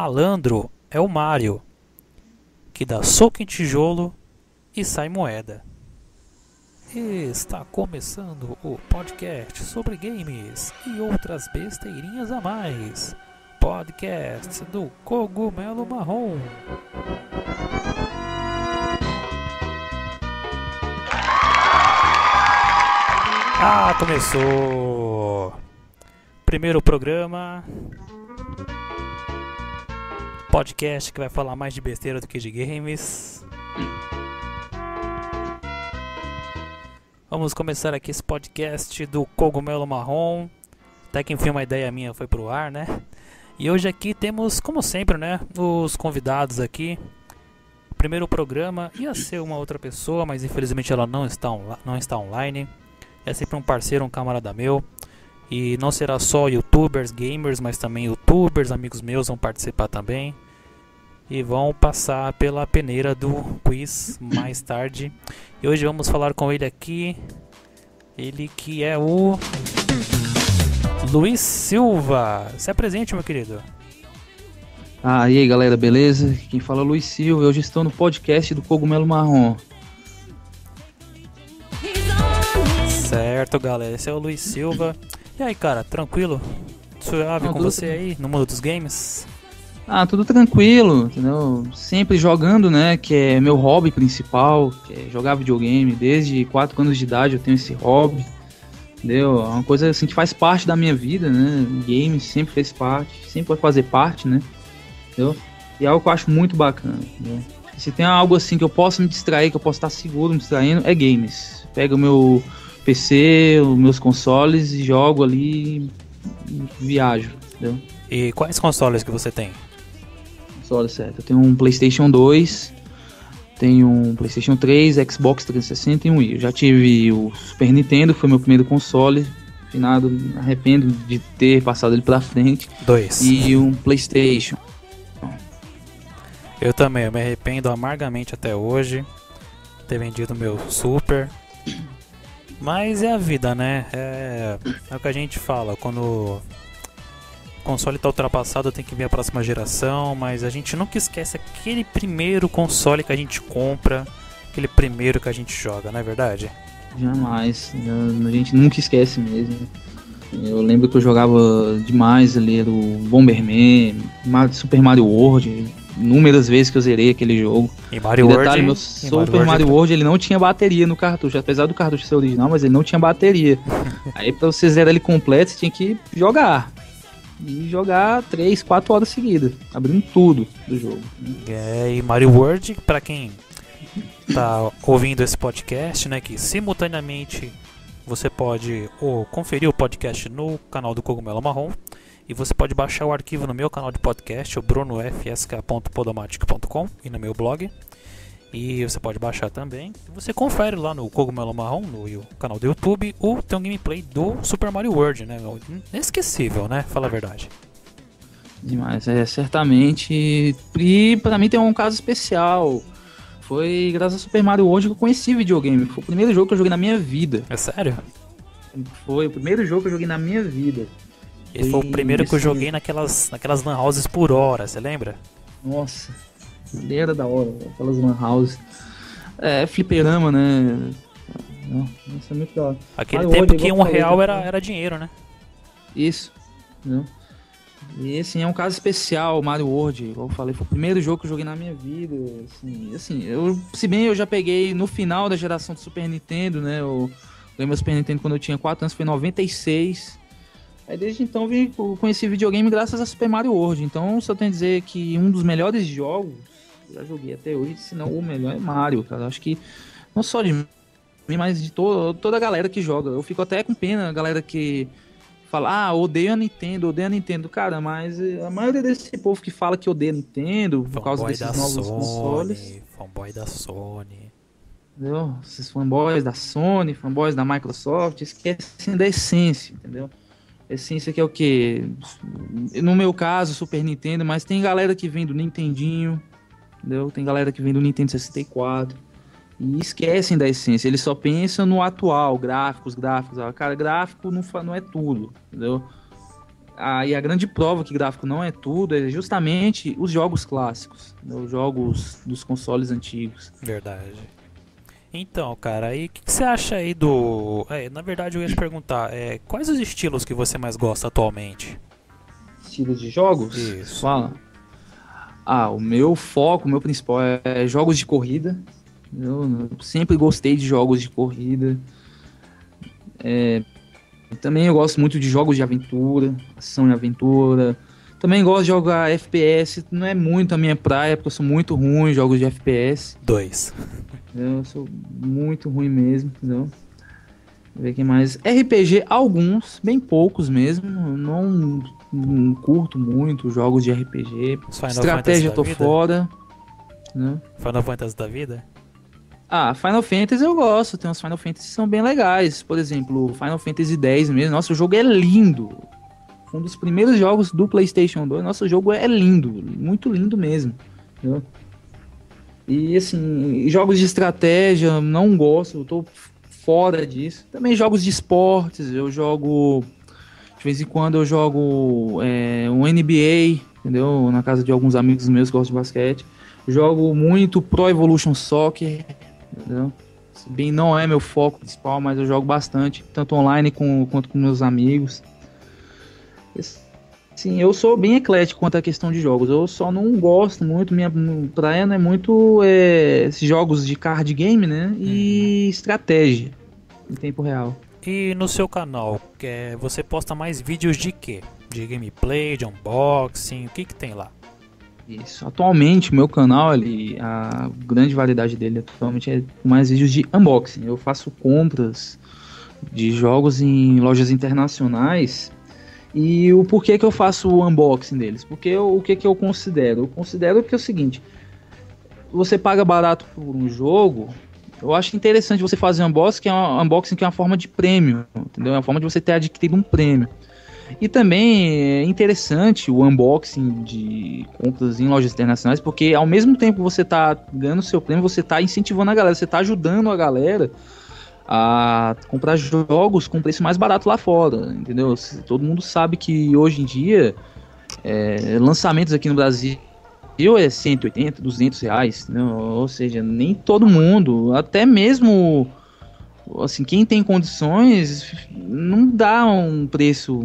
malandro é o Mario, que dá soco em tijolo e sai moeda. Está começando o podcast sobre games e outras besteirinhas a mais. Podcast do Cogumelo Marrom. Começou! Primeiro programa. Podcast que vai falar mais de besteira do que de games. Vamos começar aqui esse podcast do Cogumelo Marrom. Até que enfim uma ideia minha foi pro ar, né? E hoje aqui temos, como sempre, né, os convidados aqui. O primeiro programa ia ser uma outra pessoa, mas infelizmente ela não está online. É sempre um parceiro, um camarada meu. E não será só youtubers, gamers, mas também youtubers, amigos meus vão participar também. E vão passar pela peneira do quiz mais tarde. E hoje vamos falar com ele aqui. Ele que é o Luiz Silva. Se apresente, meu querido. E aí galera, beleza? Quem fala é o Luiz Silva. Hoje estou no podcast do Cogumelo Marrom. Certo, galera. Esse é o Luiz Silva. E aí, cara, tranquilo? Suave com você aí no mundo dos games? Tudo tranquilo, entendeu? Sempre jogando, né? Que é meu hobby principal, que é jogar videogame. Desde 4 anos de idade eu tenho esse hobby, entendeu? É uma coisa assim que faz parte da minha vida, né? Games sempre fez parte, sempre vai fazer parte, né? Entendeu? E é algo que eu acho muito bacana, entendeu? Se tem algo assim que eu posso me distrair, que eu posso estar seguro me distraindo, é games. Pega o meu PC, os meus consoles e jogo ali e viajo, entendeu? E quais consoles que você tem? Console, certo. Eu tenho um PlayStation 2, tenho um PlayStation 3, Xbox 360 e um Wii. Eu já tive o Super Nintendo, foi meu primeiro console. Afinado, me arrependo de ter passado ele pra frente. 2. E um PlayStation. Eu também, eu me arrependo amargamente até hoje de ter vendido meu Super. Mas é a vida, né? É o que a gente fala, quando o console tá ultrapassado tem que vir a próxima geração, mas a gente nunca esquece aquele primeiro console que a gente compra, aquele primeiro que a gente joga, não é verdade? Jamais, a gente nunca esquece mesmo. Eu lembro que eu jogava demais ali, era o Bomberman, Super Mario World, inúmeras vezes que eu zerei aquele jogo. E Mario World, detalhe, meu Super Mario World ele não tinha bateria no cartucho, apesar do cartucho ser original, mas ele não tinha bateria. Aí pra você zerar ele completo, você tinha que jogar. E jogar 3, 4 horas seguidas, abrindo tudo do jogo. E Mario World, pra quem tá ouvindo esse podcast, né, que simultaneamente você pode conferir o podcast no canal do Cogumelo Marrom, e você pode baixar o arquivo no meu canal de podcast, o brunofsk.podomatic.com, e no meu blog. E você pode baixar também. Você confere lá no Cogumelo Marrom, no canal do YouTube, tem um gameplay do Super Mario World, né? Inesquecível, né? Fala a verdade. Demais, certamente. E pra mim tem um caso especial. Foi graças ao Super Mario World que eu conheci videogame. Foi o primeiro jogo que eu joguei na minha vida. É sério? Foi o primeiro jogo que eu joguei na minha vida. Esse foi o primeiro que eu joguei naquelas lan houses por hora, você lembra? Nossa, era da hora, aquelas lan houses. Fliperama, né? Nossa, é muito da hora. Aquele tempo que R$1 era dinheiro, né? Isso, né? E assim, é um caso especial, o Mario World, igual eu falei, foi o primeiro jogo que eu joguei na minha vida. Assim, se bem eu já peguei no final da geração do Super Nintendo, né? Eu ganhei meu Super Nintendo quando eu tinha 4 anos, foi em 96. Aí desde então eu conheci videogame graças a Super Mario World. Então, se eu tenho a dizer que um dos melhores jogos que eu já joguei até hoje, se não o melhor, é Mario, cara. Acho que não só de mim, mas de toda a galera que joga. Eu fico até com pena, a galera que fala, odeio a Nintendo. Cara, mas a maioria desse povo que fala que odeia a Nintendo por causa desses novos consoles. Fanboy da Sony. Entendeu? Esses fanboys da Sony, fanboys da Microsoft, esquecem da essência, entendeu? Essência que é o quê? No meu caso, Super Nintendo, mas tem galera que vem do Nintendinho, entendeu? Tem galera que vem do Nintendo 64 e esquecem da essência. Eles só pensam no atual, gráficos. Cara, gráfico não é tudo, entendeu? e a grande prova que gráfico não é tudo é justamente os jogos clássicos, né, os jogos dos consoles antigos. Verdade. Então, cara, aí o que você acha aí do... na verdade eu ia te perguntar, quais os estilos que você mais gosta atualmente? Estilos de jogos? Isso. Fala. O meu foco, o meu principal é jogos de corrida. Eu sempre gostei de jogos de corrida. Também eu gosto muito de jogos de aventura, ação e aventura. Também gosto de jogar FPS, não é muito a minha praia, porque eu sou muito ruim em jogos de FPS. 2. Eu sou muito ruim mesmo, entendeu? Vou ver quem mais. RPG, alguns, bem poucos mesmo. Não curto muito jogos de RPG. Estratégia eu tô fora. Né? Final Fantasy da vida? Final Fantasy eu gosto. Tem uns Final Fantasy que são bem legais. Por exemplo, Final Fantasy X mesmo. Nossa, o jogo é lindo. Um dos primeiros jogos do PlayStation 2. Nosso jogo é lindo. Muito lindo mesmo. Entendeu? E assim, jogos de estratégia, não gosto. Eu tô fora disso. Também jogos de esportes. Eu jogo... De vez em quando eu jogo um NBA, entendeu? Na casa de alguns amigos meus que gostam de basquete. Jogo muito Pro Evolution Soccer, entendeu? Se bem não é meu foco principal, mas eu jogo bastante, tanto online quanto com meus amigos. Sim, eu sou bem eclético quanto à questão de jogos. Eu só não gosto muito, minha praia não é muito esses jogos de card game, né? E estratégia em tempo real. E no seu canal, você posta mais vídeos de quê? De gameplay, de unboxing, o que tem lá? Isso, atualmente meu canal, a grande variedade dele atualmente é mais vídeos de unboxing. Eu faço compras de jogos em lojas internacionais. E o porquê que eu faço o unboxing deles? Porque o que eu considero? Eu considero que é o seguinte, você paga barato por um jogo... Eu acho interessante você fazer um unboxing que é uma forma de prêmio, entendeu? É uma forma de você ter adquirido um prêmio. E também é interessante o unboxing de compras em lojas internacionais, porque ao mesmo tempo que você está ganhando seu prêmio, você está incentivando a galera, você está ajudando a galera a comprar jogos com preço mais barato lá fora, entendeu? Todo mundo sabe que hoje em dia lançamentos aqui no Brasil é 180, 200 reais, né? Ou seja, nem todo mundo, até mesmo assim, quem tem condições, não dá um preço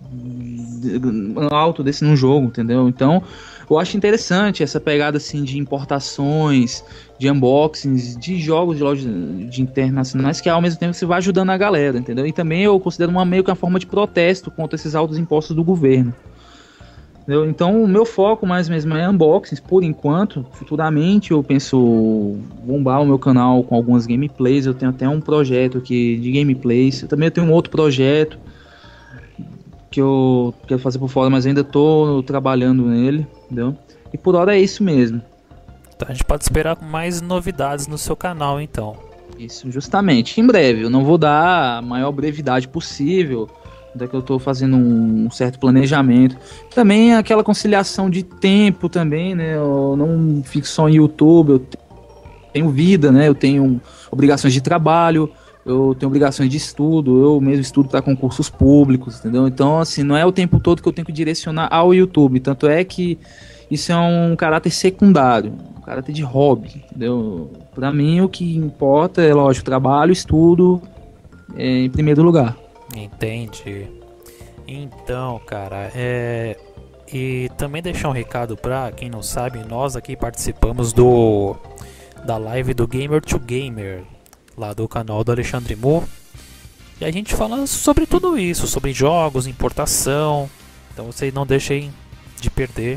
alto desse num jogo, entendeu? Então, eu acho interessante essa pegada assim de importações, de unboxings, de jogos de lojas de internacionais, que ao mesmo tempo você vai ajudando a galera, entendeu? E também eu considero meio que uma forma de protesto contra esses altos impostos do governo. Entendeu? Então o meu foco mais mesmo é unboxings por enquanto. Futuramente eu penso bombar o meu canal com algumas gameplays. Eu tenho até um projeto aqui de gameplays. Eu tenho um outro projeto que eu quero fazer por fora, mas ainda estou trabalhando nele, entendeu? E por hora é isso mesmo. Então a gente pode esperar mais novidades no seu canal então. Isso, justamente. Em breve, eu não vou dar a maior brevidade possível, até que eu estou fazendo um certo planejamento. Também aquela conciliação de tempo também, né? Eu não fico só em YouTube, eu tenho vida, né? Eu tenho obrigações de trabalho, eu tenho obrigações de estudo, eu mesmo estudo para concursos públicos, entendeu? Então, assim, não é o tempo todo que eu tenho que direcionar ao YouTube. Tanto é que isso é um caráter secundário, um caráter de hobby, entendeu? Para mim, o que importa é, lógico, trabalho, estudo em primeiro lugar. Entendi. Então, cara, e também deixar um recado pra quem não sabe, nós aqui participamos da live do Gamer to Gamer, lá do canal do Alexandre Mu. E a gente fala sobre tudo isso, sobre jogos, importação. Então vocês não deixem de perder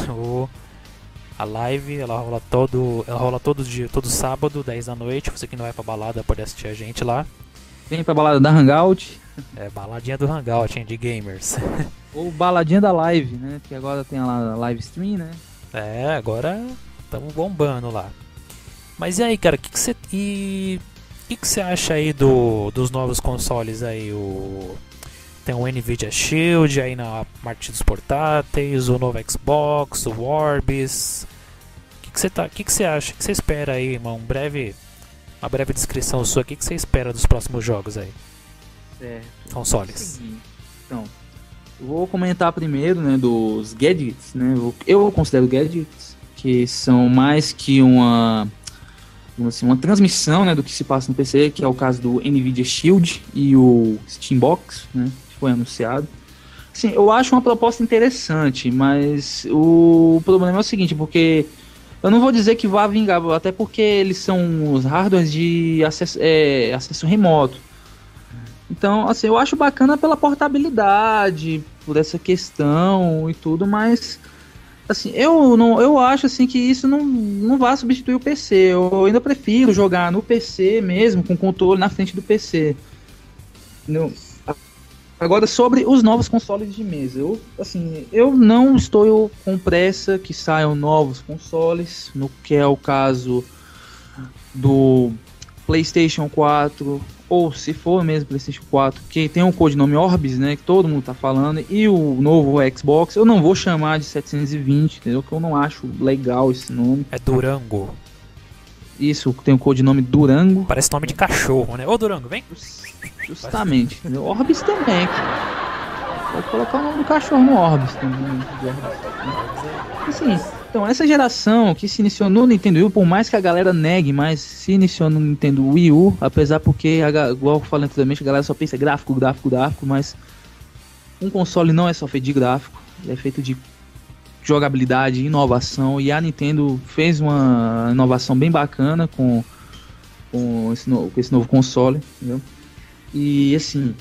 a live, ela rola todo dia, todo sábado, 10 da noite. Você que não vai pra balada pode assistir a gente lá. Vem pra balada da Hangout. Baladinha do Hangout, hein, de gamers. Ou baladinha da live, né? Que agora tem a live stream, né? Agora estamos bombando lá. Mas e aí, cara, o que você acha aí dos novos consoles aí? Tem o Nvidia Shield aí na parte dos portáteis, o novo Xbox, o Orbis. O que você acha? O que você espera aí, uma breve descrição sua. O que você espera dos próximos jogos aí? Certo. Consoles. Então, Vou comentar primeiro, né, dos gadgets, né? Eu considero gadgets que são mais que digamos assim, uma transmissão, né, do que se passa no PC, que é o caso do Nvidia Shield e o Steambox, né, que foi anunciado. Sim, eu acho uma proposta interessante, mas o problema é o seguinte, porque eu não vou dizer que vá vingar, até porque eles são os hardwares de acesso remoto. Então, assim, eu acho bacana pela portabilidade, por essa questão e tudo, mas assim, eu acho assim que isso não vai substituir o PC. Eu ainda prefiro jogar no PC mesmo, com o controle na frente do PC. Não. Agora, sobre os novos consoles de mesa, eu não estou com pressa que saiam novos consoles, no que é o caso do PlayStation 4, ou se for mesmo PlayStation 4, que tem o codinome Orbis, né, que todo mundo tá falando, e o novo Xbox, eu não vou chamar de 720, entendeu? Que eu não acho legal esse nome. É Durango. Isso, tem o codinome Durango. Parece nome de cachorro, né? Ô Durango, vem! Justamente, entendeu? Orbis também, cara. Pode colocar o nome do cachorro no Orbis também. Assim, então, essa geração que se iniciou no Nintendo Wii U, por mais que a galera negue, mas se iniciou no Nintendo Wii U, apesar porque, igual eu falei anteriormente, a galera só pensa gráfico, mas um console não é só feito de gráfico, ele é feito de jogabilidade, inovação, e a Nintendo fez uma inovação bem bacana com esse novo console, entendeu? E assim,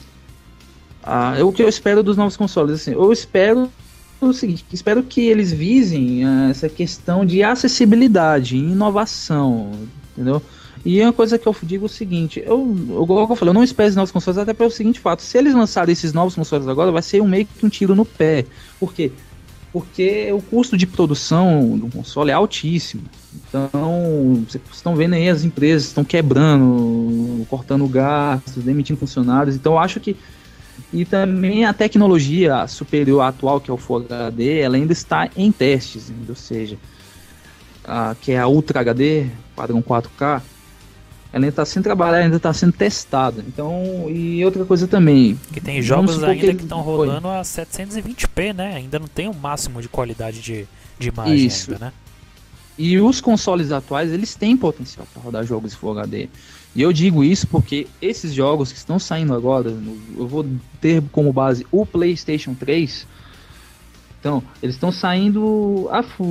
o que eu espero dos novos consoles, assim, eu espero o seguinte, espero que eles visem essa questão de acessibilidade e inovação, entendeu? E uma coisa que eu digo é o seguinte, igual eu falei, eu não espero esses novos consoles até pelo seguinte fato, se eles lançarem esses novos consoles agora, vai ser meio que um tiro no pé. Por quê? Porque o custo de produção do console é altíssimo. Então, vocês estão vendo aí as empresas estão quebrando, cortando gastos, demitindo funcionários. Então, eu acho que... E também a tecnologia superior atual, que é o Full HD, ela ainda está em testes, ou seja, que é a Ultra HD, padrão 4K, ela ainda está sendo trabalhada, ainda está sendo testada. Então, e outra coisa também... Que tem jogos ainda que estão rodando a 720p, né? Ainda não tem o máximo de qualidade de imagem ainda, né? E os consoles atuais, eles têm potencial para rodar jogos Full HD. E eu digo isso porque esses jogos que estão saindo agora, eu vou ter como base o PlayStation 3. Então, eles estão saindo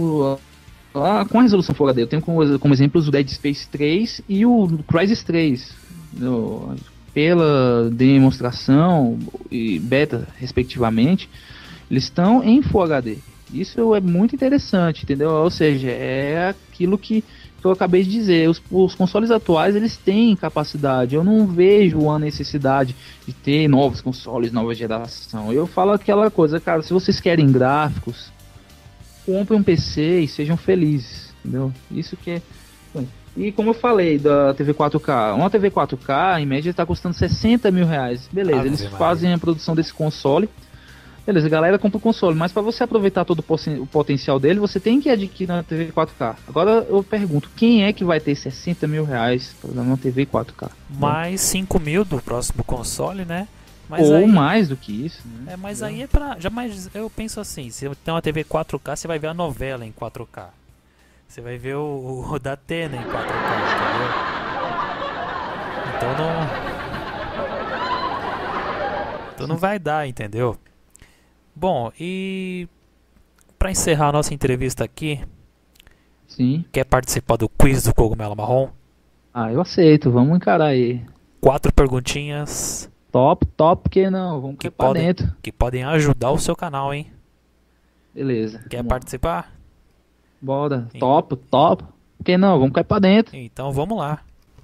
com a resolução Full HD. Eu tenho como exemplos o Dead Space 3 e o Crysis 3. Pela demonstração e beta, respectivamente, eles estão em Full HD. Isso é muito interessante, entendeu? Ou seja, é aquilo que eu acabei de dizer. Os consoles atuais, eles têm capacidade. Eu não vejo a necessidade de ter novos consoles, nova geração. Eu falo aquela coisa, cara, se vocês querem gráficos, comprem um PC e sejam felizes, entendeu? Isso que é... E como eu falei da TV 4K, uma TV 4K, em média, está custando 60 mil reais. Beleza, eles fazem a produção desse console. Beleza, a galera compra o console, mas para você aproveitar todo o potencial dele, você tem que adquirir uma TV 4K. Agora eu pergunto, quem é que vai ter 60 mil reais para uma TV 4K? Mais 5 mil do próximo console, né? Mas ou aí, mais do que isso, né? Mas aí é pra... eu penso assim, se você tem uma TV 4K, você vai ver a novela em 4K. Você vai ver o da Atena em 4K, entendeu? Então não vai dar, entendeu? Bom, e para encerrar a nossa entrevista aqui, sim, quer participar do quiz do Cogumelo Marrom? Eu aceito, vamos encarar aí. 4 perguntinhas. Top, que não, vamos cair pra dentro. Que podem ajudar o seu canal, hein? Beleza. Quer participar? Bora, top, que não, vamos cair pra dentro. Então vamos lá.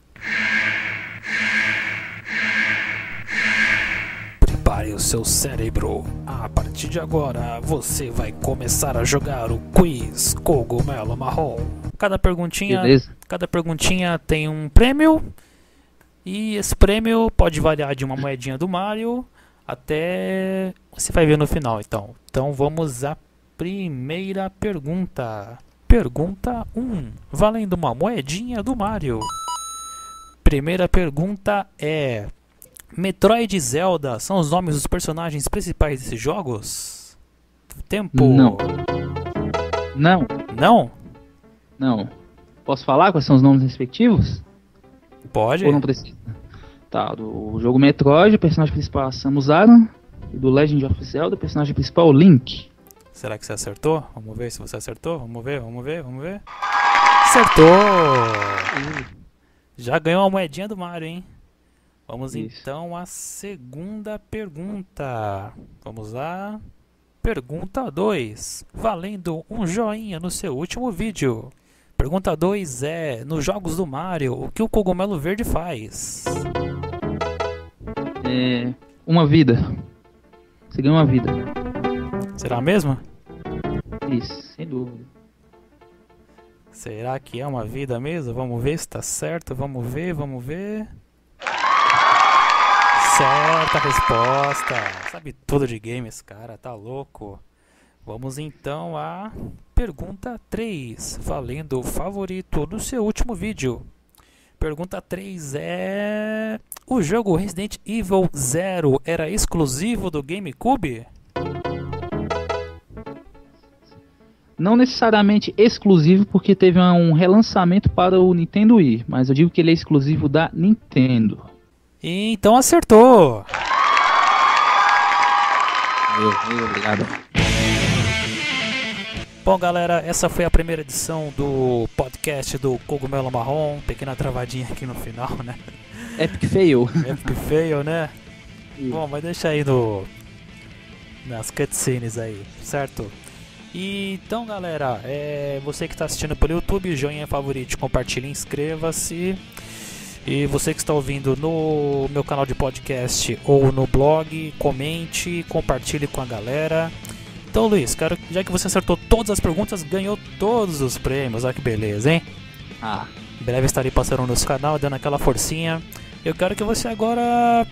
Prepare o seu cérebro. A partir de agora, você vai começar a jogar o quiz Cogumelo Marrom. Cada perguntinha tem um prêmio. E esse prêmio pode variar de uma moedinha do Mario até... Você vai ver no final, então. Então vamos à primeira pergunta. Pergunta 1. Valendo uma moedinha do Mario. Primeira pergunta é... Metroid e Zelda são os nomes dos personagens principais desses jogos? Tempo. Não. Não. Não? Não. Posso falar quais são os nomes respectivos? Pode. Ou não precisa? Tá, do jogo Metroid, o personagem principal é Samus Aran. E do Legend of Zelda, o personagem principal é o Link. Será que você acertou? Vamos ver se você acertou. Vamos ver. Acertou! Já ganhou uma moedinha do Mario, hein? Vamos Isso. então à segunda pergunta. Vamos lá. Pergunta 2. Valendo um joinha no seu último vídeo. Pergunta 2 é: nos jogos do Mario, o que o cogumelo verde faz? Uma vida. Você ganha uma vida. Será mesmo? Isso, sem dúvida. Será que é uma vida mesmo? Vamos ver se tá certo. Vamos ver. Certa resposta. Sabe tudo de games, cara. Tá louco. Vamos então à pergunta 3. Valendo o favorito do seu último vídeo. Pergunta 3 é: o jogo Resident Evil 0 era exclusivo do GameCube? Não necessariamente exclusivo, porque teve um relançamento para o Nintendo Wii, mas eu digo que ele é exclusivo da Nintendo. Então acertou! Obrigado. Bom, galera, essa foi a primeira edição do podcast do Cogumelo Marrom. Pequena travadinha aqui no final, né? Epic fail. Epic fail, né? Bom, mas deixa aí nas cutscenes aí, certo? E, então, galera, você que está assistindo pelo YouTube, joinha, favorito, compartilhe, inscreva-se. E você que está ouvindo no meu canal de podcast ou no blog, comente, compartilhe com a galera. Então, Luiz, já que você acertou todas as perguntas, ganhou todos os prêmios. Olha que beleza, hein? Em breve estarei passando no nosso canal, dando aquela forcinha. Eu quero que você agora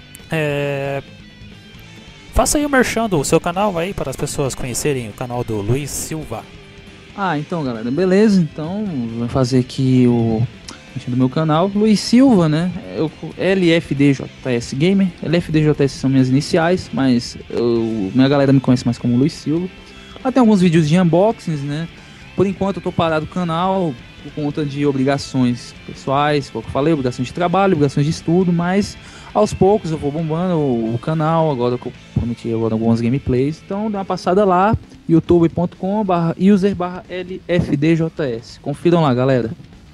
faça aí o merchan do seu canal aí para as pessoas conhecerem o canal do Luiz Silva. Então, galera, beleza. Então, vou fazer aqui o do meu canal, Luiz Silva, né? LFDJS Gamer. LFDJS são minhas iniciais, mas minha galera me conhece mais como Luiz Silva. Lá tem alguns vídeos de unboxings, né? Por enquanto eu tô parado do canal por conta de obrigações pessoais, como eu falei, obrigações de trabalho, obrigações de estudo, mas aos poucos eu vou bombando o canal, agora que eu prometi algumas gameplays. Então dá uma passada lá, youtube.com/user/LFDJS. Confiram lá, galera.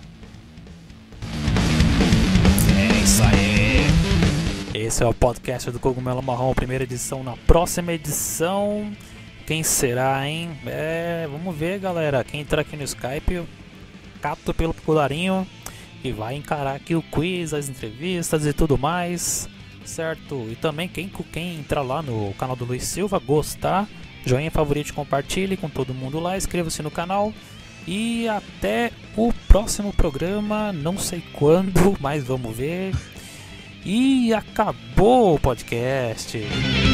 Isso aí. Esse é o podcast do Cogumelo Marrom, primeira edição. Na próxima edição, quem será, hein? Vamos ver, galera. Quem entrar aqui no Skype, eu capto pelo colarinho e vai encarar aqui o quiz, as entrevistas e tudo mais, certo? E também quem entrar lá no canal do Luiz Silva, gostar, joinha, favorito, compartilhe com todo mundo lá, inscreva-se no canal. E até o próximo programa, não sei quando, mas vamos ver. E acabou o podcast.